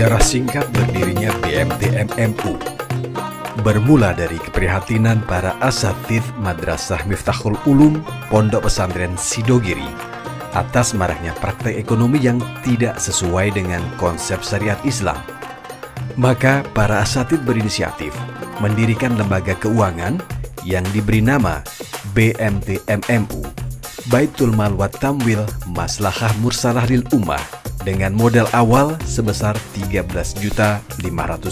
Sejarah singkat berdirinya BMT MMU bermula dari keprihatinan para asatidz Madrasah Miftahul Ulum Pondok Pesantren Sidogiri atas maraknya praktek ekonomi yang tidak sesuai dengan konsep syariat Islam. Maka para asatidz berinisiatif mendirikan lembaga keuangan yang diberi nama BMT MMU, Baitul Mal wa Tamwil Maslahah Mursalah lil Ummah, dengan modal awal sebesar Rp13.500.000.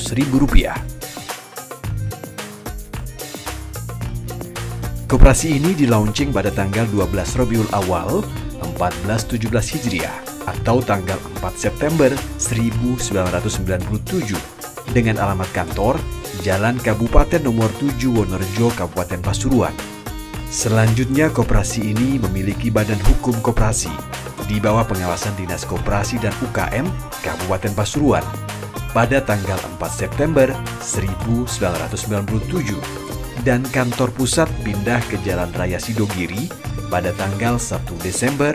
Koperasi ini dilaunching pada tanggal 12 Rabiul Awal 1417 Hijriah atau tanggal 4 September 1997 dengan alamat kantor Jalan Kabupaten Nomor 7 Wonorejo, Kabupaten Pasuruan. Selanjutnya, koperasi ini memiliki badan hukum koperasi di bawah pengawasan Dinas Koperasi dan UKM Kabupaten Pasuruan pada tanggal 4 September 1997 dan kantor pusat pindah ke Jalan Raya Sidogiri pada tanggal 1 Desember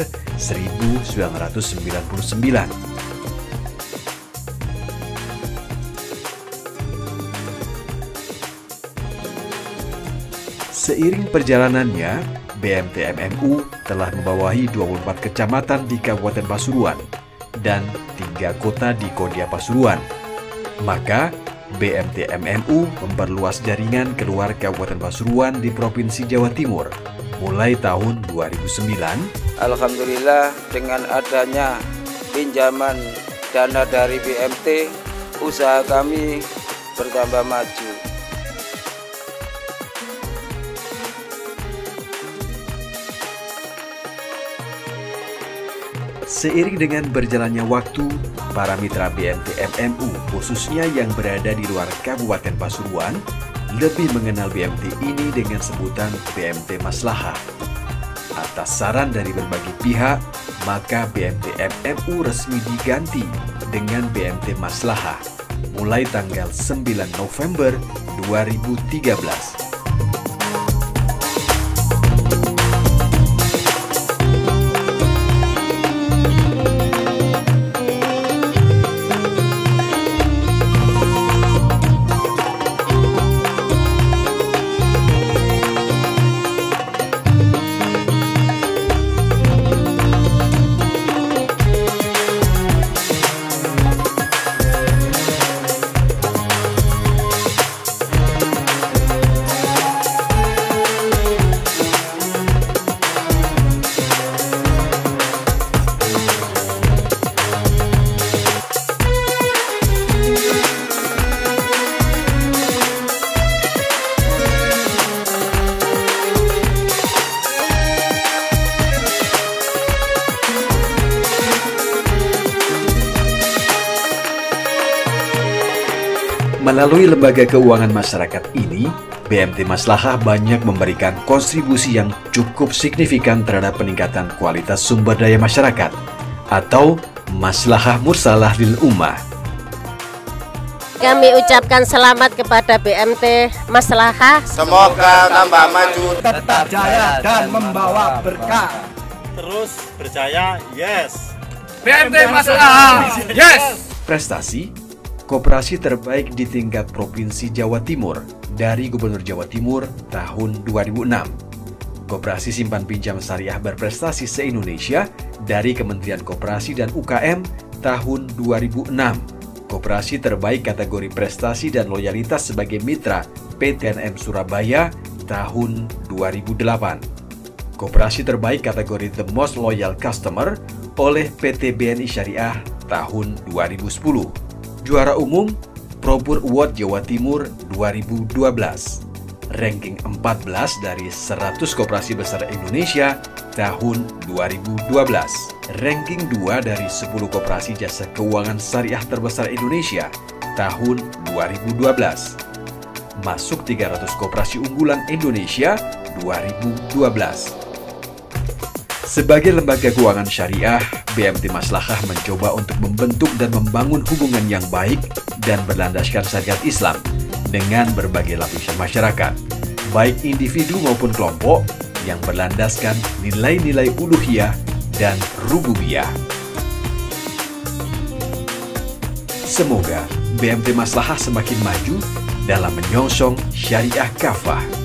1999. Seiring perjalanannya, BMT MMU telah membawahi 24 kecamatan di Kabupaten Pasuruan dan 3 kota di Kodia Pasuruan. Maka, BMT MMU memperluas jaringan keluar Kabupaten Pasuruan di Provinsi Jawa Timur mulai tahun 2009. Alhamdulillah, dengan adanya pinjaman dana dari BMT, usaha kami bertambah maju. Seiring dengan berjalannya waktu, para mitra BMT MMU khususnya yang berada di luar Kabupaten Pasuruan lebih mengenal BMT ini dengan sebutan BMT Maslahah. Atas saran dari berbagai pihak, maka BMT MMU resmi diganti dengan BMT Maslahah mulai tanggal 9 November 2013. Melalui lembaga keuangan masyarakat ini, BMT Maslahah banyak memberikan kontribusi yang cukup signifikan terhadap peningkatan kualitas sumber daya masyarakat atau Maslahah Mursalah lil Ummah. Kami ucapkan selamat kepada BMT Maslahah. Semoga tambah maju, tetap jaya dan membawa berkah. Terus berjaya, yes. BMT Maslahah, yes. Prestasi Koperasi terbaik di tingkat Provinsi Jawa Timur dari Gubernur Jawa Timur tahun 2006. Koperasi Simpan Pinjam Syariah Berprestasi se-Indonesia dari Kementerian Koperasi dan UKM tahun 2006. Koperasi terbaik kategori prestasi dan loyalitas sebagai mitra PTNM Surabaya tahun 2008. Koperasi terbaik kategori The Most Loyal Customer oleh PT BNI Syariah tahun 2010. Juara umum Probur Award Jawa Timur 2012. Ranking 14 dari 100 koperasi besar Indonesia tahun 2012. Ranking 2 dari 10 koperasi jasa keuangan syariah terbesar Indonesia tahun 2012. Masuk 300 koperasi unggulan Indonesia 2012. Sebagai lembaga keuangan syariah, BMT Maslahah mencoba untuk membentuk dan membangun hubungan yang baik dan berlandaskan syariat Islam dengan berbagai lapisan masyarakat, baik individu maupun kelompok yang berlandaskan nilai-nilai uluhiyah dan rububiyah. Semoga BMT Maslahah semakin maju dalam menyongsong syariah kafah.